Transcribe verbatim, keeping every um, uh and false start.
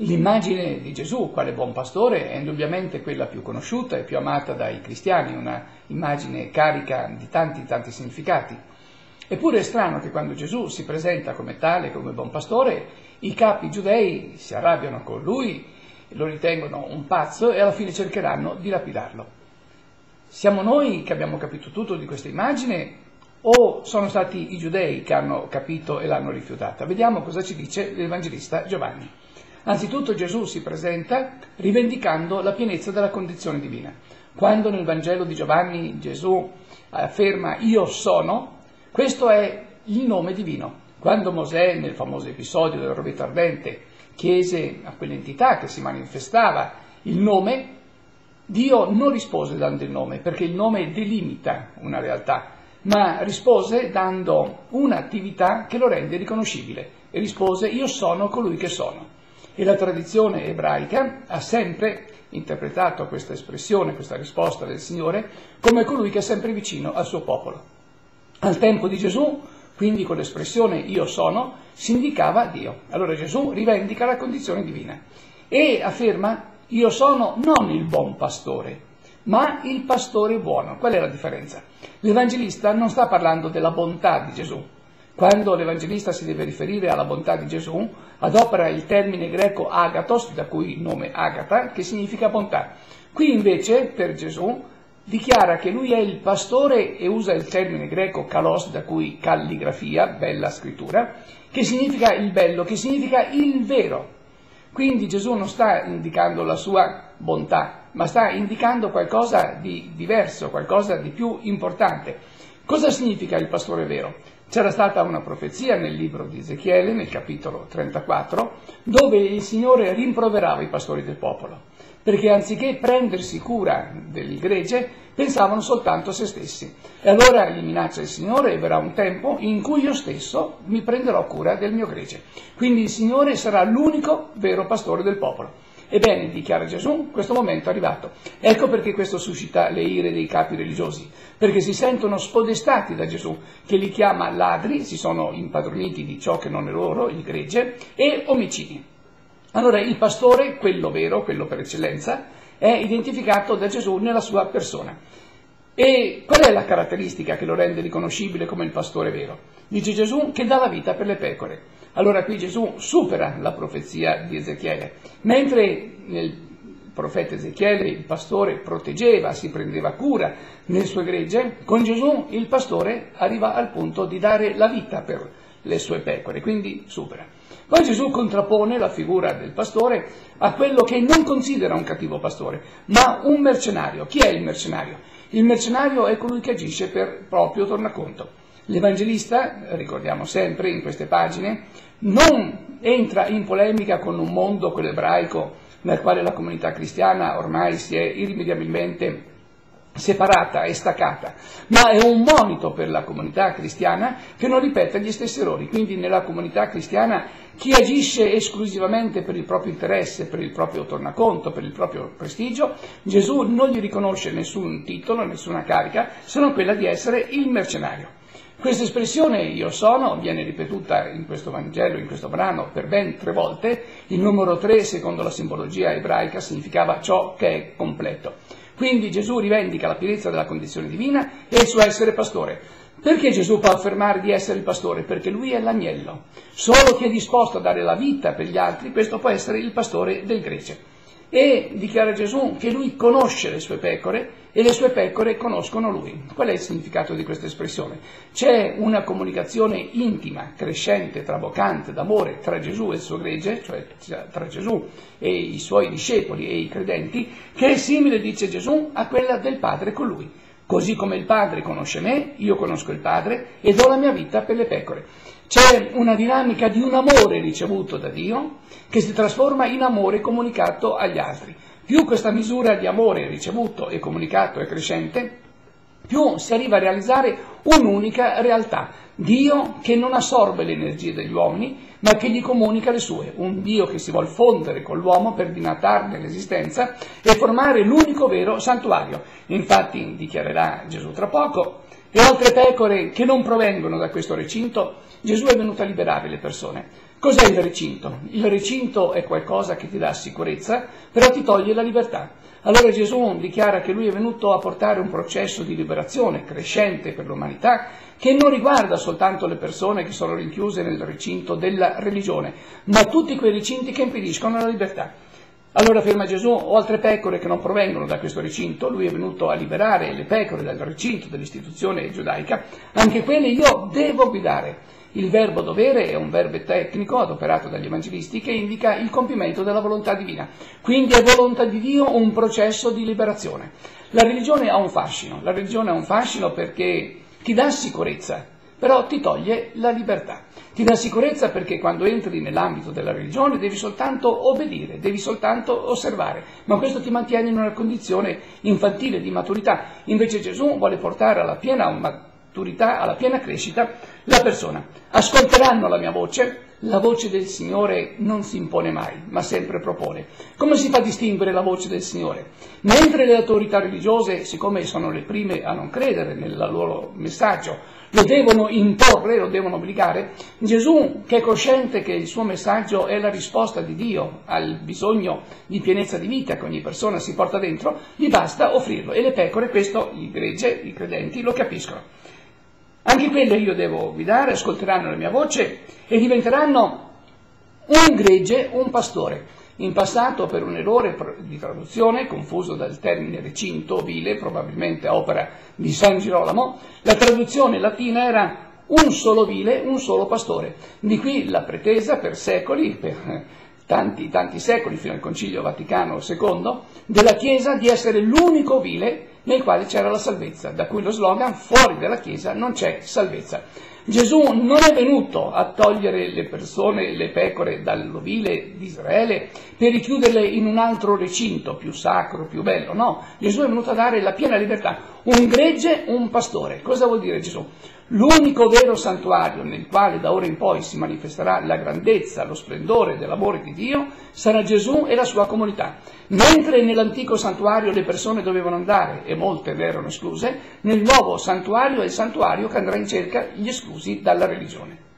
L'immagine di Gesù, quale buon pastore, è indubbiamente quella più conosciuta e più amata dai cristiani, una immagine carica di tanti tanti significati. Eppure è strano che quando Gesù si presenta come tale, come buon pastore, i capi giudei si arrabbiano con lui, lo ritengono un pazzo e alla fine cercheranno di lapidarlo. Siamo noi che abbiamo capito tutto di questa immagine o sono stati i giudei che hanno capito e l'hanno rifiutata? Vediamo cosa ci dice l'Evangelista Giovanni. Anzitutto Gesù si presenta rivendicando la pienezza della condizione divina. Quando nel Vangelo di Giovanni Gesù afferma io sono, questo è il nome divino. Quando Mosè, nel famoso episodio del rovetto ardente, chiese a quell'entità che si manifestava il nome, Dio non rispose dando il nome, perché il nome delimita una realtà, ma rispose dando un'attività che lo rende riconoscibile, e rispose io sono colui che sono. E la tradizione ebraica ha sempre interpretato questa espressione, questa risposta del Signore, come colui che è sempre vicino al suo popolo. Al tempo di Gesù, quindi con l'espressione io sono, si indicava Dio. Allora Gesù rivendica la condizione divina e afferma io sono non il buon pastore, ma il pastore buono. Qual è la differenza? L'Evangelista non sta parlando della bontà di Gesù. Quando l'Evangelista si deve riferire alla bontà di Gesù, adopera il termine greco agathos, da cui il nome Agata, che significa bontà. Qui invece, per Gesù, dichiara che lui è il pastore e usa il termine greco kalos, da cui calligrafia, bella scrittura, che significa il bello, che significa il vero. Quindi Gesù non sta indicando la sua bontà, ma sta indicando qualcosa di diverso, qualcosa di più importante. Cosa significa il pastore vero? C'era stata una profezia nel libro di Ezechiele, nel capitolo trentaquattro, dove il Signore rimproverava i pastori del popolo, perché anziché prendersi cura del gregge, pensavano soltanto a se stessi. E allora gli minaccia il Signore, e verrà un tempo in cui io stesso mi prenderò cura del mio gregge. Quindi il Signore sarà l'unico vero pastore del popolo. Ebbene, dichiara Gesù, questo momento è arrivato. Ecco perché questo suscita le ire dei capi religiosi, perché si sentono spodestati da Gesù, che li chiama ladri, si sono impadroniti di ciò che non è loro, il gregge, e omicidi. Allora il pastore, quello vero, quello per eccellenza, è identificato da Gesù nella sua persona. E qual è la caratteristica che lo rende riconoscibile come il pastore vero? Dice Gesù che dà la vita per le pecore. Allora qui Gesù supera la profezia di Ezechiele, mentre nel profeta Ezechiele il pastore proteggeva, si prendeva cura nel suo gregge, con Gesù il pastore arriva al punto di dare la vita per le sue pecore, quindi supera. Poi Gesù contrappone la figura del pastore a quello che non considera un cattivo pastore, ma un mercenario. Chi è il mercenario? Il mercenario è colui che agisce per proprio tornaconto. L'Evangelista, ricordiamo sempre in queste pagine, non entra in polemica con un mondo, quello ebraico, nel quale la comunità cristiana ormai si è irrimediabilmente separata e staccata, ma è un monito per la comunità cristiana che non ripeta gli stessi errori. Quindi nella comunità cristiana chi agisce esclusivamente per il proprio interesse, per il proprio tornaconto, per il proprio prestigio, Gesù non gli riconosce nessun titolo, nessuna carica, se non quella di essere il mercenario. Questa espressione io sono viene ripetuta in questo Vangelo, in questo brano, per ben tre volte. Il numero tre, secondo la simbologia ebraica, significava ciò che è completo. Quindi Gesù rivendica la pienezza della condizione divina e il suo essere pastore. Perché Gesù può affermare di essere il pastore? Perché lui è l'agnello. Solo chi è disposto a dare la vita per gli altri, questo può essere il pastore del gregge. E dichiara Gesù che lui conosce le sue pecore e le sue pecore conoscono lui. Qual è il significato di questa espressione? C'è una comunicazione intima, crescente, traboccante, d'amore tra Gesù e il suo gregge, cioè tra Gesù e i suoi discepoli e i credenti, che è simile, dice Gesù, a quella del Padre con lui. Così come il Padre conosce me, io conosco il Padre e do la mia vita per le pecore. C'è una dinamica di un amore ricevuto da Dio che si trasforma in amore comunicato agli altri. Più questa misura di amore ricevuto e comunicato è crescente, più si arriva a realizzare un'unica realtà. Dio che non assorbe le energie degli uomini, ma che gli comunica le sue. Un Dio che si vuol fondere con l'uomo per dinatarne l'esistenza e formare l'unico vero santuario. Infatti, dichiarerà Gesù tra poco, le altre pecore che non provengono da questo recinto, Gesù è venuto a liberare le persone. Cos'è il recinto? Il recinto è qualcosa che ti dà sicurezza, però ti toglie la libertà. Allora Gesù dichiara che lui è venuto a portare un processo di liberazione crescente per l'umanità, che non riguarda soltanto le persone che sono rinchiuse nel recinto della religione, ma tutti quei recinti che impediscono la libertà. Allora afferma Gesù, ho altre pecore che non provengono da questo recinto, lui è venuto a liberare le pecore dal recinto dell'istituzione giudaica, anche quelle io devo guidare. Il verbo dovere è un verbo tecnico adoperato dagli evangelisti che indica il compimento della volontà divina. Quindi è volontà di Dio un processo di liberazione. La religione ha un fascino, la religione ha un fascino perché ti dà sicurezza, però ti toglie la libertà. Ti dà sicurezza perché quando entri nell'ambito della religione devi soltanto obbedire, devi soltanto osservare, ma questo ti mantiene in una condizione infantile di maturità. Invece Gesù vuole portare alla piena maturità, alla piena crescita la persona. Ascolteranno la mia voce, la voce del Signore non si impone mai, ma sempre propone. Come si fa a distinguere la voce del Signore? Mentre le autorità religiose, siccome sono le prime a non credere nel loro messaggio, lo devono imporre, lo devono obbligare, Gesù, che è cosciente che il suo messaggio è la risposta di Dio al bisogno di pienezza di vita che ogni persona si porta dentro, gli basta offrirlo. E le pecore, questo, il gregge, i credenti, lo capiscono. Anche quelle io devo guidare, ascolteranno la mia voce e diventeranno un gregge, un pastore. In passato, per un errore di traduzione, confuso dal termine recinto, vile, probabilmente opera di San Girolamo, la traduzione latina era un solo vile, un solo pastore. Di qui la pretesa per secoli, per tanti, tanti secoli, fino al Concilio Vaticano secondo, della Chiesa di essere l'unico vile nel quale c'era la salvezza, da cui lo slogan fuori dalla Chiesa non c'è salvezza. Gesù non è venuto a togliere le persone, le pecore dall'ovile di Israele per richiuderle in un altro recinto più sacro, più bello, no, Gesù è venuto a dare la piena libertà, un gregge, un pastore. Cosa vuol dire Gesù? L'unico vero santuario nel quale da ora in poi si manifesterà la grandezza, lo splendore dell'amore di Dio sarà Gesù e la sua comunità. Mentre nell'antico santuario le persone dovevano andare, e molte ne erano escluse, nel nuovo santuario è il santuario che andrà in cerca gli esclusi dalla religione.